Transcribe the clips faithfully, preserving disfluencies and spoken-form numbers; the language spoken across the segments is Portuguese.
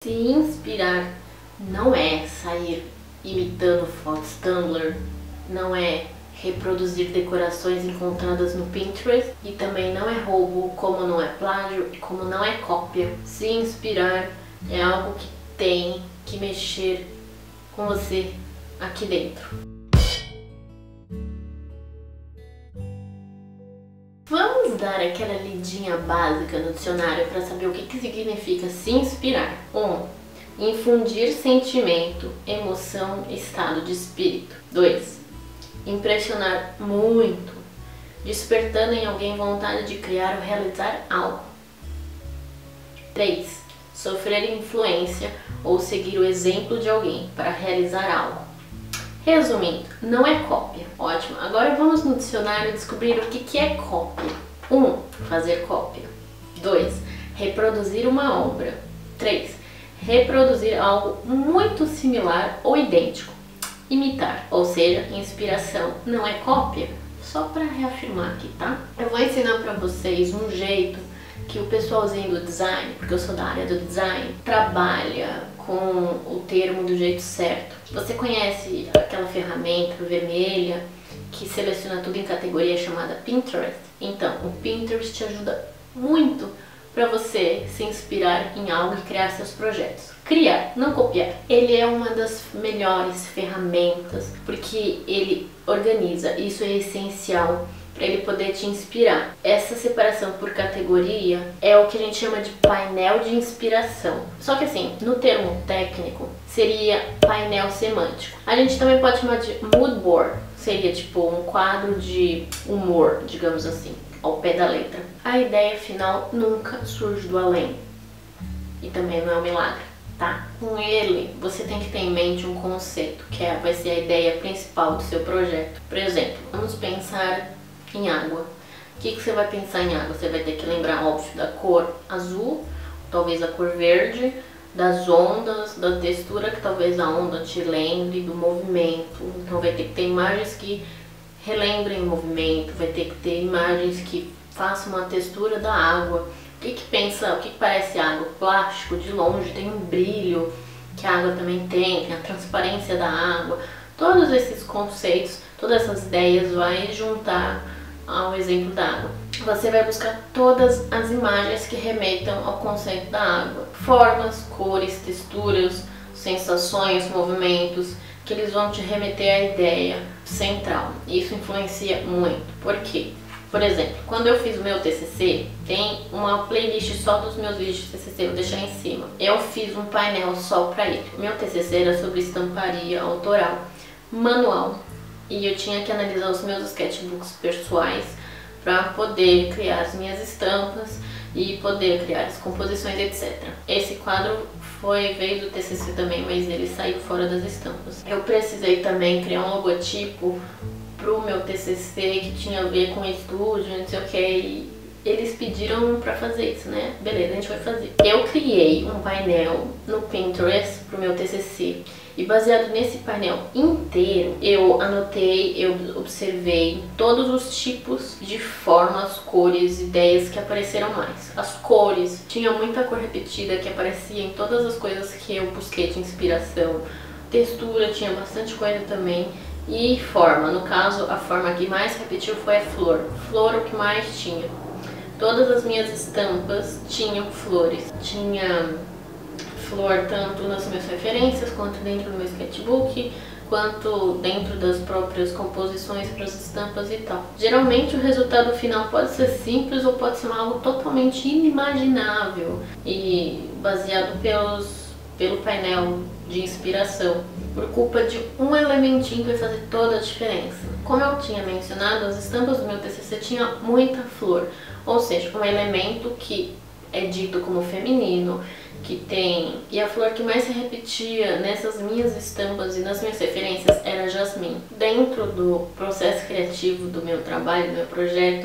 Se inspirar não é sair imitando fotos Tumblr, não é reproduzir decorações encontradas no Pinterest e também não é roubo, como não é plágio e como não é cópia. Se inspirar é algo que tem que mexer com você aqui dentro. Vamos dar aquela lidinha básica no dicionário para saber o que, que significa se inspirar. um. Infundir sentimento, emoção, estado de espírito. dois. Impressionar muito, despertando em alguém vontade de criar ou realizar algo. três. Sofrer influência ou seguir o exemplo de alguém para realizar algo. Resumindo, não é cópia. Ótimo. Agora vamos no dicionário descobrir o que, que é cópia. um. Fazer cópia. dois. Reproduzir uma obra. três. Reproduzir algo muito similar ou idêntico. Imitar, ou seja, inspiração não é cópia. Só para reafirmar aqui, tá? Eu vou ensinar para vocês um jeito que o pessoalzinho do design, porque eu sou da área do design, trabalha com o termo do jeito certo. Você conhece aquela ferramenta vermelha que seleciona tudo em categoria chamada Pinterest? Então, o Pinterest te ajuda muito para você se inspirar em algo e criar seus projetos. Criar, não copiar. Ele é uma das melhores ferramentas porque ele organiza, isso é essencial para ele poder te inspirar. Essa separação por categoria é o que a gente chama de painel de inspiração. Só que assim, no termo técnico, seria painel semântico. A gente também pode chamar de mood board, seria tipo um quadro de humor, digamos assim, ao pé da letra. A ideia final nunca surge do além. E também não é um milagre, tá? Com ele, você tem que ter em mente um conceito, que é, vai ser a ideia principal do seu projeto. Por exemplo, vamos pensar em água. O que, que você vai pensar em água? Você vai ter que lembrar, óbvio, da cor azul, talvez a cor verde, das ondas, da textura que talvez a onda te lembre, do movimento. Então vai ter que ter imagens que relembrem o movimento, vai ter que ter imagens que façam uma textura da água. O que, que pensa, o que, que parece água? Plástico, de longe, tem um brilho que a água também tem, tem a transparência da água. Todos esses conceitos, todas essas ideias vai juntar ao exemplo da água. Você vai buscar todas as imagens que remetam ao conceito da água. Formas, cores, texturas, sensações, movimentos, que eles vão te remeter à ideia central. Isso influencia muito. Por quê? Por exemplo, quando eu fiz o meu T C C, tem uma playlist só dos meus vídeos de T C C, vou deixar em cima. Eu fiz um painel só para ele. Meu T C C era sobre estamparia autoral, manual. E eu tinha que analisar os meus sketchbooks pessoais para poder criar as minhas estampas e poder criar as composições, etcétera. Esse quadro foi veio do T C C também, mas ele saiu fora das estampas. Eu precisei também criar um logotipo pro meu T C C que tinha a ver com estúdio, não sei o que, e eles pediram pra fazer isso, né? Beleza, a gente vai fazer. Eu criei um painel no Pinterest pro meu T C C e baseado nesse painel inteiro, eu anotei, eu observei todos os tipos de formas, cores, ideias que apareceram mais. As cores, tinha muita cor repetida que aparecia em todas as coisas que eu busquei de inspiração. Textura, tinha bastante coisa também. E forma, no caso, a forma que mais repetiu foi a flor. Flor, o que mais tinha. Todas as minhas estampas tinham flores. Tinha flor tanto nas minhas referências, quanto dentro do meu sketchbook, quanto dentro das próprias composições para as estampas e tal. Geralmente o resultado final pode ser simples ou pode ser algo totalmente inimaginável e baseado pelos, pelo painel de inspiração, por culpa de um elementinho que vai fazer toda a diferença. Como eu tinha mencionado, as estampas do meu T C C tinham muita flor, ou seja, um elemento que é dito como feminino, que tem... E a flor que mais se repetia nessas minhas estampas e nas minhas referências era jasmim. Dentro do processo criativo do meu trabalho, do meu projeto,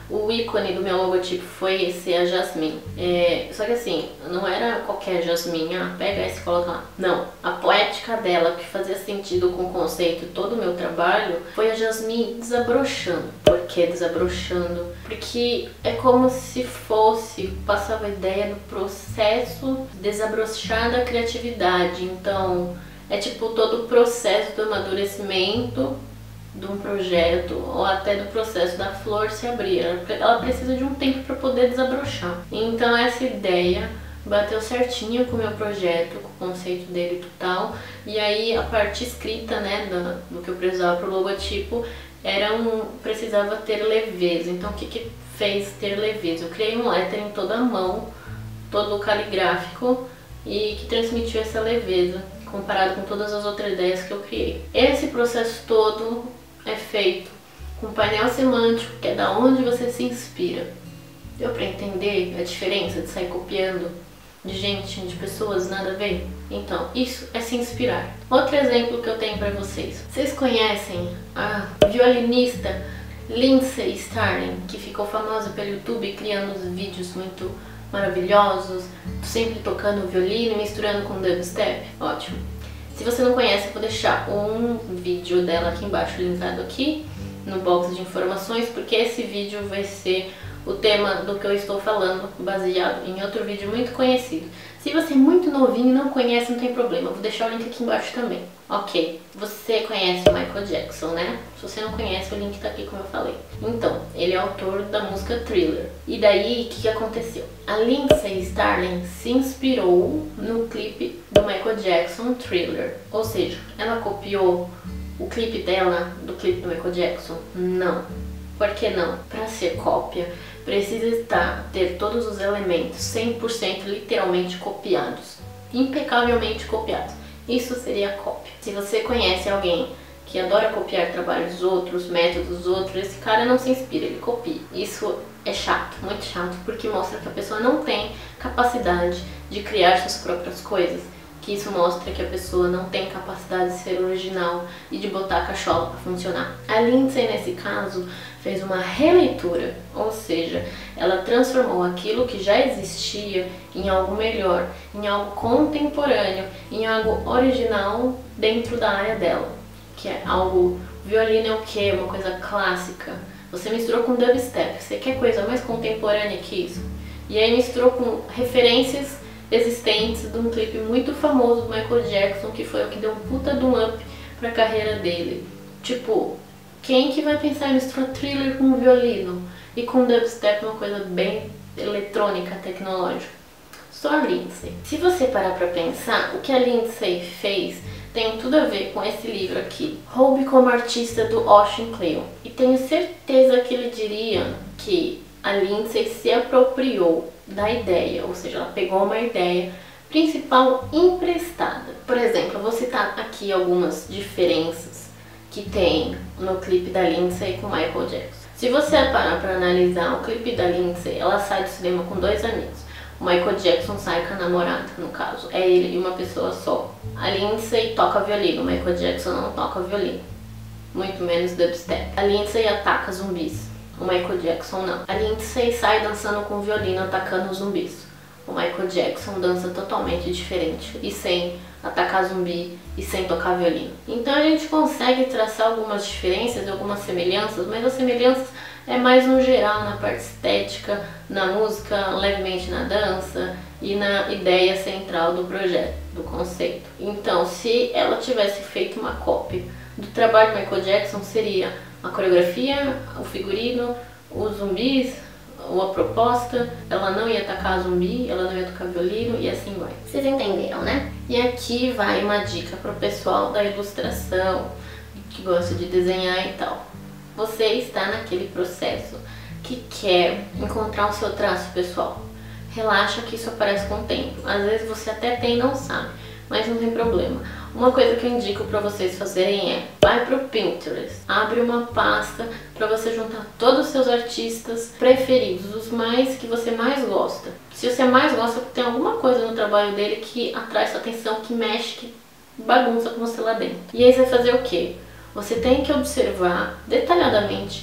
o ícone do meu logotipo foi esse, a Jasmine. É, só que assim, não era qualquer Jasmine, ah, pega esse e coloca lá. Não, a poética dela, que fazia sentido com o conceito e todo o meu trabalho, foi a Jasmine desabrochando. Por que desabrochando? Porque é como se fosse, passava a ideia do processo desabrochar da criatividade. Então, é tipo todo o processo do amadurecimento de um projeto, ou até do processo da flor se abrir. Ela precisa de um tempo para poder desabrochar. Então essa ideia bateu certinho com o meu projeto, com o conceito dele e tal. E aí a parte escrita, né, do, do que eu precisava para o logotipo, era um, precisava ter leveza. Então o que que fez ter leveza? Eu criei um lettering toda à mão, todo caligráfico, e que transmitiu essa leveza, comparado com todas as outras ideias que eu criei. Esse processo todo é feito com painel semântico, que é da onde você se inspira. Deu pra entender a diferença de sair copiando de gente, de pessoas, nada a ver? Então, isso é se inspirar. Outro exemplo que eu tenho pra vocês. Vocês conhecem a violinista Lindsay Stirling, que ficou famosa pelo YouTube criando vídeos muito maravilhosos, sempre tocando violino e misturando com dubstep? Ótimo. Se você não conhece, eu vou deixar um vídeo dela aqui embaixo, linkado aqui no box de informações, porque esse vídeo vai ser o tema do que eu estou falando, baseado em outro vídeo muito conhecido. Se você é muito novinho e não conhece, não tem problema, eu vou deixar o link aqui embaixo também. Ok, você conhece o Michael Jackson, né? Se você não conhece, o link tá aqui, como eu falei. Então, ele é autor da música Thriller. E daí, o que, que aconteceu? A Lindsay Stirling se inspirou no clipe do Michael Jackson, Thriller. Ou seja, ela copiou o clipe dela do clipe do Michael Jackson? Não. Por que não? Para ser cópia, precisa estar, ter todos os elementos cem por cento literalmente copiados, impecavelmente copiados. Isso seria cópia. Se você conhece alguém que adora copiar trabalhos dos outros, métodos dos outros, esse cara não se inspira, ele copia. Isso é chato, muito chato, porque mostra que a pessoa não tem capacidade de criar suas próprias coisas. Que isso mostra que a pessoa não tem capacidade de ser original e de botar a cachola para funcionar. A Lindsay, nesse caso, fez uma releitura, ou seja, ela transformou aquilo que já existia em algo melhor, em algo contemporâneo, em algo original dentro da área dela, que é algo... Violino é o quê? Uma coisa clássica. Você misturou com dubstep, você quer coisa mais contemporânea que isso? E aí misturou com referências existentes de um clipe muito famoso do Michael Jackson, que foi o que deu um puta de um up pra carreira dele. Tipo, quem que vai pensar em misturar Thriller com violino e com dubstep, uma coisa bem eletrônica, tecnológica? Só a Lindsay. Se você parar pra pensar, o que a Lindsay fez tem tudo a ver com esse livro aqui, Roube como Artista, do Ocean Cleon. E tenho certeza que ele diria que a Lindsay se apropriou da ideia, ou seja, ela pegou uma ideia principal emprestada. Por exemplo, eu vou citar aqui algumas diferenças que tem no clipe da Lindsay com Michael Jackson. Se você parar para analisar o clipe da Lindsay, ela sai do cinema com dois amigos. O Michael Jackson sai com a namorada, no caso. É ele e uma pessoa só. A Lindsay toca violino, o Michael Jackson não toca violino. Muito menos dubstep. A Lindsay ataca zumbis. O Michael Jackson não. A Lindsay sai dançando com o violino, atacando os zumbis. O Michael Jackson dança totalmente diferente e sem atacar zumbi e sem tocar violino. Então a gente consegue traçar algumas diferenças e algumas semelhanças, mas as semelhanças é mais no geral, na parte estética, na música, levemente na dança e na ideia central do projeto, do conceito. Então, se ela tivesse feito uma cópia do trabalho de Michael Jackson, seria a coreografia, o figurino, os zumbis, a proposta, ela não ia atacar zumbi, ela não ia tocar violino e assim vai. Vocês entenderam, né? E aqui vai uma dica pro pessoal da ilustração, que gosta de desenhar e tal. Você está naquele processo que quer encontrar o seu traço pessoal. Relaxa que isso aparece com o tempo. Às vezes você até tem e não sabe, mas não tem problema. Uma coisa que eu indico para vocês fazerem é, vai pro Pinterest, abre uma pasta para você juntar todos os seus artistas preferidos, os mais que você mais gosta. Se você mais gosta, tem alguma coisa no trabalho dele que atrai sua atenção, que mexe, que bagunça com você lá dentro. E aí você vai fazer o quê? Você tem que observar detalhadamente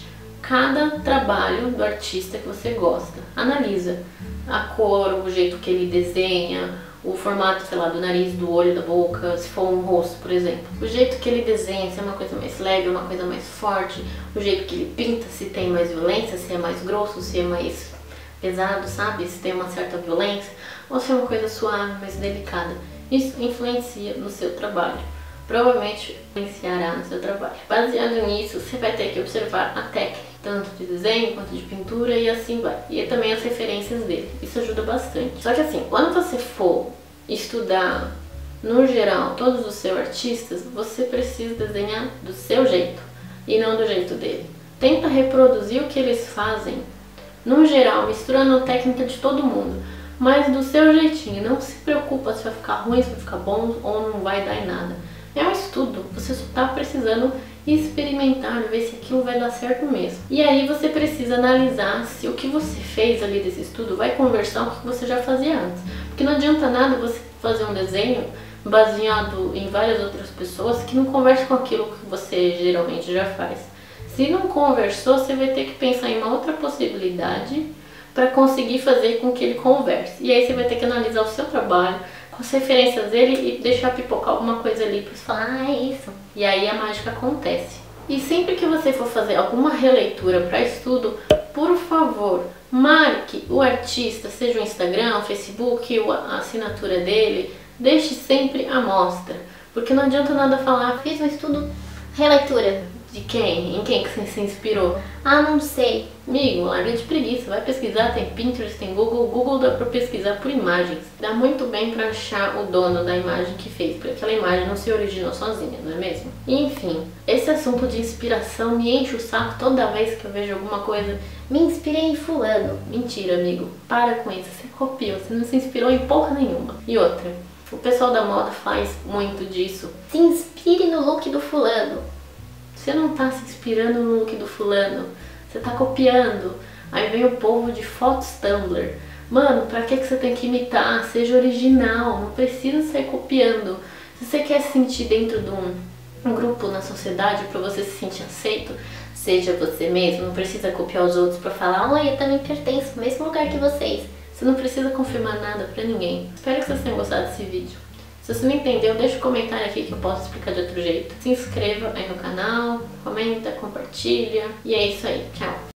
cada trabalho do artista que você gosta. Analisa a cor, o jeito que ele desenha, o formato, sei lá, do nariz, do olho, da boca, se for um rosto, por exemplo. O jeito que ele desenha, se é uma coisa mais leve, uma coisa mais forte, o jeito que ele pinta, se tem mais violência, se é mais grosso, se é mais pesado, sabe? Se tem uma certa violência, ou se é uma coisa suave, mais delicada. Isso influencia no seu trabalho. Provavelmente influenciará no seu trabalho. Baseado nisso, você vai ter que observar a técnica, tanto de desenho quanto de pintura, e assim vai. E também as referências dele. Isso ajuda bastante. Só que assim, quando você for estudar, no geral, todos os seus artistas, você precisa desenhar do seu jeito e não do jeito dele. Tenta reproduzir o que eles fazem, no geral, misturando a técnica de todo mundo, mas do seu jeitinho. Não se preocupa se vai ficar ruim, se vai ficar bom ou não vai dar em nada. É um estudo, você só está precisando experimentar, ver se aquilo vai dar certo mesmo. E aí você precisa analisar se o que você fez ali desse estudo vai conversar com o que você já fazia antes. Porque não adianta nada você fazer um desenho baseado em várias outras pessoas que não conversa com aquilo que você geralmente já faz. Se não conversou, você vai ter que pensar em uma outra possibilidade para conseguir fazer com que ele converse. E aí você vai ter que analisar o seu trabalho, com as referências dele, e deixar pipocar alguma coisa ali para você falar, ah, é isso. E aí a mágica acontece. E sempre que você for fazer alguma releitura para estudo, por favor, marque o artista, seja o Instagram, o Facebook, a assinatura dele, deixe sempre à mostra. Porque não adianta nada falar, fiz um estudo, releitura. De quem? Em quem que você se inspirou? Ah, não sei. Amigo, larga de preguiça, vai pesquisar, tem Pinterest, tem Google. Google dá pra pesquisar por imagens. Dá muito bem pra achar o dono da imagem que fez, porque aquela imagem não se originou sozinha, não é mesmo? Enfim, esse assunto de inspiração me enche o saco toda vez que eu vejo alguma coisa. Me inspirei em fulano. Mentira, amigo. Para com isso, você copiou, você não se inspirou em porra nenhuma. E outra, o pessoal da moda faz muito disso. Se inspire no look do fulano. Você não tá se inspirando no look do fulano, você tá copiando. Aí vem o povo de fotos Tumblr. Mano, pra que que você tem que imitar? Seja original, não precisa sair copiando. Se você quer se sentir dentro de um, um grupo na sociedade, pra você se sentir aceito, seja você mesmo. Não precisa copiar os outros pra falar, oi, eu também pertenço ao mesmo lugar que vocês. Você não precisa confirmar nada pra ninguém. Espero que vocês tenham gostado desse vídeo. Se você não entendeu, deixa um comentário aqui que eu posso explicar de outro jeito. Se inscreva aí no canal, comenta, compartilha. E é isso aí. Tchau!